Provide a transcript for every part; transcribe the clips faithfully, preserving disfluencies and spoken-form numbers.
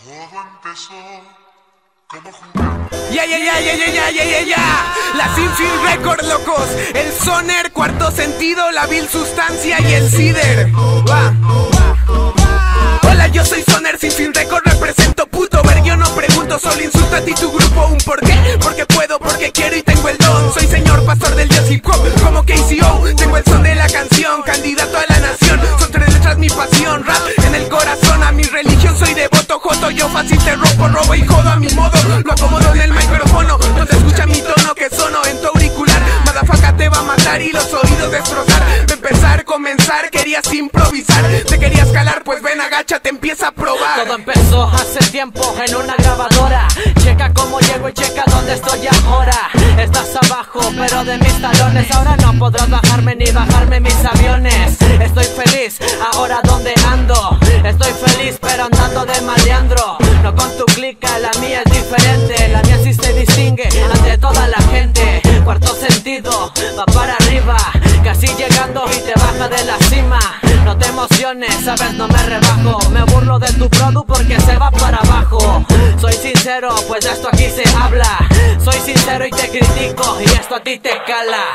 Todo empezó como jugando. Ya, ya, ya, ya, ya, ya, ya, ya, ya. La Sinfín Record, locos. El Soner, Cuarto Sentido, La Vil Sustancia y el Cider. Va. Hola, yo soy Soner, Sinfín Record, represento puto ver. Yo no pregunto, solo insulto a ti tu grupo. ¿Un por qué? Porque puedo, porque quiero y tengo el don. Soy señor pastor del jazz hip hop, como K C O. Tengo el son de la canción, candidato a la nación. Son tres letras mi pasión, rap en el corazón. A mi religión soy devoto, joto. Yo fácil te rompo, robo y jodo a mi modo. Lo acomodo en el micrófono, no te escucha mi tono que sono en tu auricular. Madafaca te va a matar y los oídos destrozar. De empezar, comenzar, querías improvisar. Te querías calar, pues ven, agáchate, empieza a probar. Todo empezó hace tiempo en una grabadora. Checa cómo llego y checa dónde estoy ahora. Estás abajo, pero de mis talones ahora no podrás bajarme ni bajarme mis aviones. Estoy feliz, ahora donde ando. Estoy feliz, pero andando de maleandro. No con tu clica, la mía es diferente. La mía sí se distingue ante toda la gente. Cuarto Sentido, va para arriba, casi llegando y te baja de la cima. No te emociones, sabes, no me rebajo. Me burlo de tu produ porque se va para abajo. Soy sincero, pues de esto aquí se habla. Soy sincero y te critico, y esto a ti te cala.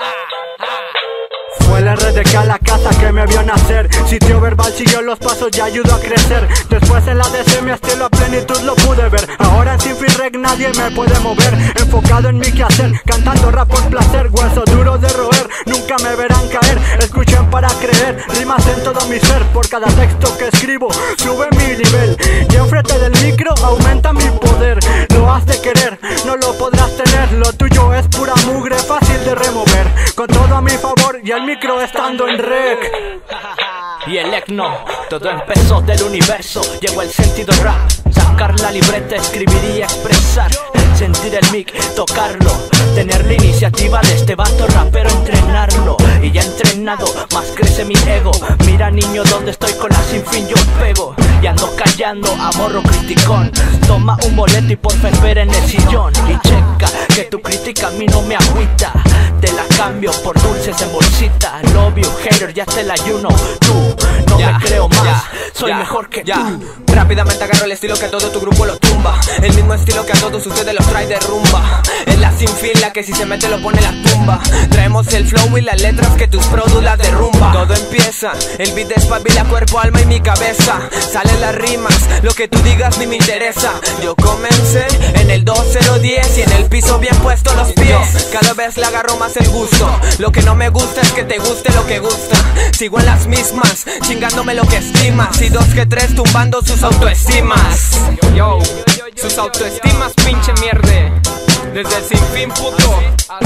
Fue el R D K a la casa que me vio nacer. Sitio verbal siguió los pasos y ayudó a crecer. Después en la D C mi estilo a plenitud lo pude ver. Ahora en Sinfín Rec nadie me puede mover. Enfocado en mi quehacer, cantando rap por placer. Hueso duro de roer, nunca me verán caer. Escuchen para creer, rimas en todo mi ser. Por cada texto que escribo, sube mi nivel. Y enfrente del micro aumenta mi poder. Lo has de querer, no lo podrás tener. Lo tuyo es pura mugre, fácil de remover. Con todo a mi favor y el micro estando en rec. Y el ecno, todo empezó del universo. Llegó el sentido rap, sacar la libreta, escribir y expresar. Sentir el mic, tocarlo, tener la iniciativa de este vato rapero, entrenarlo. Y ya entrenado, más crece mi ego. Mira niño, donde estoy con la Sinfín yo pego. Y ando callando a morro criticón. Toma un boleto y porfa espera en el sillón. Y checa que tu crítica a mí no me agüita. Te la cambio por dulces en bolsita. Love you, hater, ya te la ayuno. Tú, no ya, me creo más, ya, soy ya, mejor que ya. tú. Rápidamente agarro el estilo que a todo tu grupo lo tumba. El mismo estilo que a todos ustedes los trae de rumba. Es la Sinfín la que si se mete lo pone en la tumba. Traemos el flow y las letras que tus produs las derrumba. Todo empieza, el beat despabila cuerpo, alma y mi cabeza. Salen las rimas, lo que tú digas ni me interesa. Yo comencé en el dos cero diez y en el piso bien puesto los pies. Cada vez le agarro más el gusto. Lo que no me gusta es que te guste lo que gusta. Sigo en las mismas, chingándome lo que estimas. Y dos que tres tumbando sus autoestimas. Yo, sus autoestimas pinche mierde. Desde el Sinfín puto.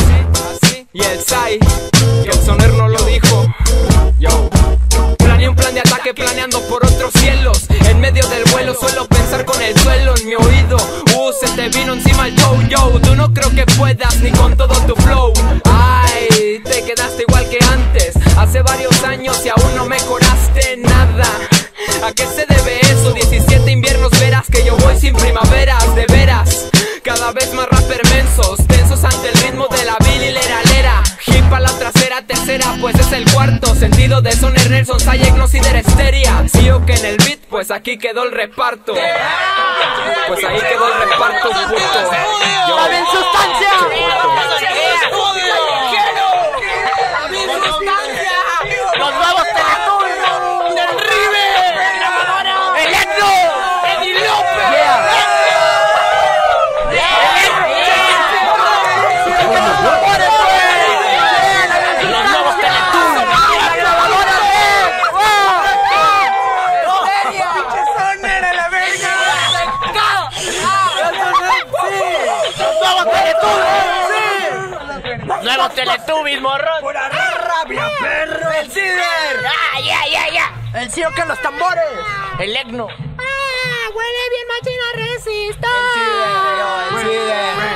Y el Sai, que el Soner no lo dijo. Yo, planeé un plan de ataque planeando por otros cielos. En medio del vuelo suelo pensar con el suelo en mi oído. Uh, se te vino encima el yo, yo. Tú no creo que puedas ni con todo tu flow. Ay, te quedaste igual que antes. Hace varios años y aún no mejoraste nada. ¿A qué se debe eso? diecisiete inviernos verás que yo voy sin primaveras, de veras. Cada vez más rapper mensos, tensos ante el ritmo de la Vil y lera lera. Hip a la trasera, tercera, pues es el cuarto sentido de Soner, Nelson, Sayek, no Cider, Esteria. Sí o que en el beat, pues aquí quedó el reparto. Pues ahí quedó el reparto, puto. ¡La Vil Sustancia! ¡Los nuevos Teletubbies! ¡Del River! ¡El Ecno! ¡Eddie López! ¡Los nuevos Teletubbies! ¡Pinche Soner a la verga! ¡Los nuevos Teletubbies, morro! ¡Pura rabia, perro! ¡El Cider! ¡Ah, ya, ya, ya! ¡El Cío que los tambores! ¡El Ecno! ¡Ah! ¡Huele bien machina resista! El Cider, el Cider.